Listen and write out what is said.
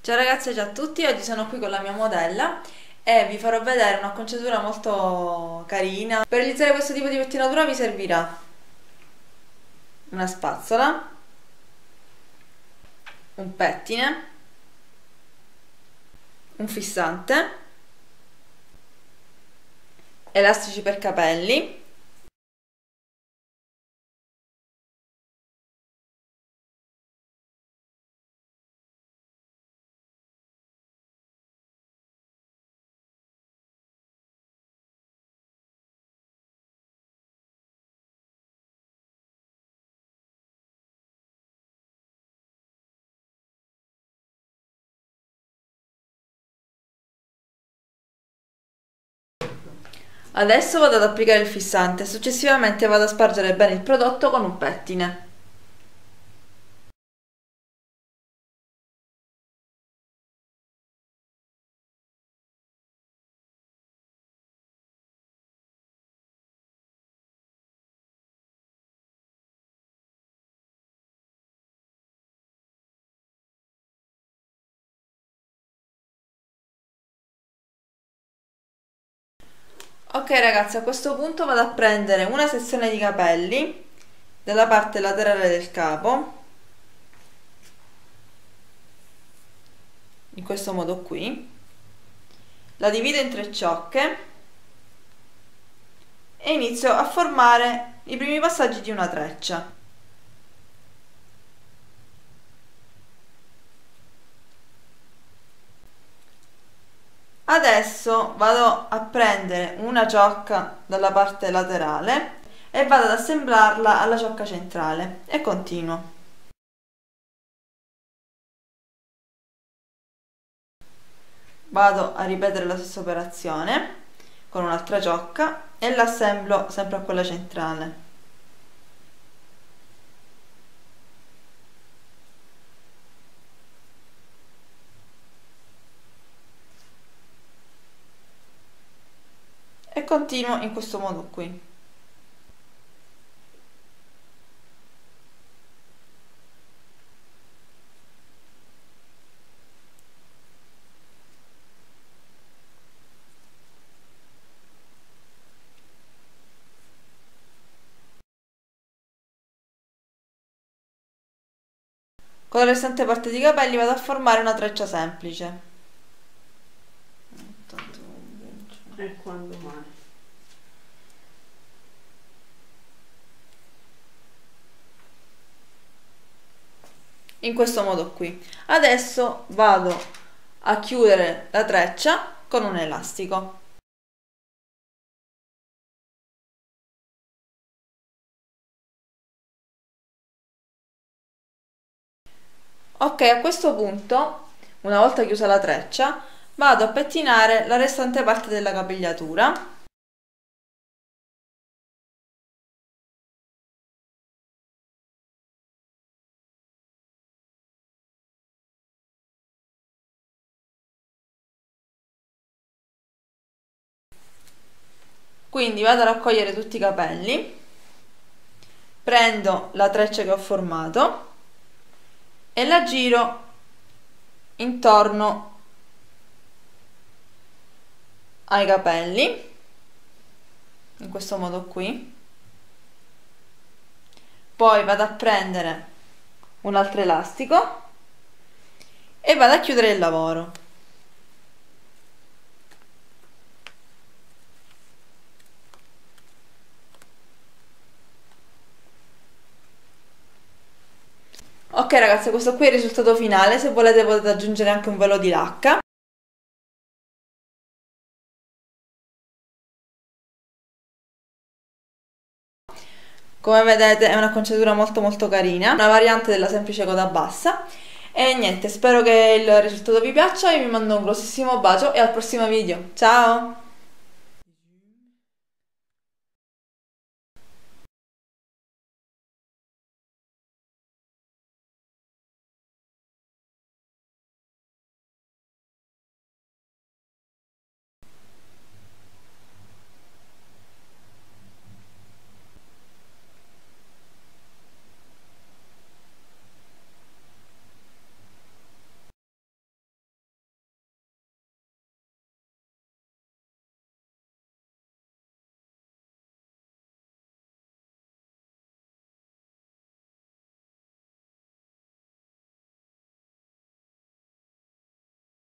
Ciao ragazzi, ciao a tutti, oggi sono qui con la mia modella e vi farò vedere un'acconciatura molto carina. Per realizzare questo tipo di pettinatura vi servirà una spazzola, un pettine, un fissante, elastici per capelli, adesso vado ad applicare il fissante, successivamente vado a spargere bene il prodotto con un pettine. Ok ragazzi, a questo punto vado a prendere una sezione di capelli dalla parte laterale del capo, in questo modo qui, la divido in 3 ciocche e inizio a formare i primi passaggi di una treccia. Adesso vado a prendere una ciocca dalla parte laterale e vado ad assemblarla alla ciocca centrale e continuo. Vado a ripetere la stessa operazione con un'altra ciocca e l'assemblo sempre a quella centrale. E continuo in questo modo qui. Con la restante parte di capelli vado a formare una treccia semplice. E quando mai? In questo modo qui. Adesso vado a chiudere la treccia con un elastico. Ok, a questo punto, una volta chiusa la treccia, vado a pettinare la restante parte della capigliatura. Quindi vado a raccogliere tutti i capelli, prendo la treccia che ho formato e la giro intorno ai capelli, in questo modo qui. Poi vado a prendere un altro elastico e vado a chiudere il lavoro. Ok ragazzi, questo qui è il risultato finale, se volete potete aggiungere anche un velo di lacca. Come vedete è un'acconciatura molto carina, una variante della semplice coda bassa. E niente, spero che il risultato vi piaccia, io vi mando un grossissimo bacio e al prossimo video. Ciao!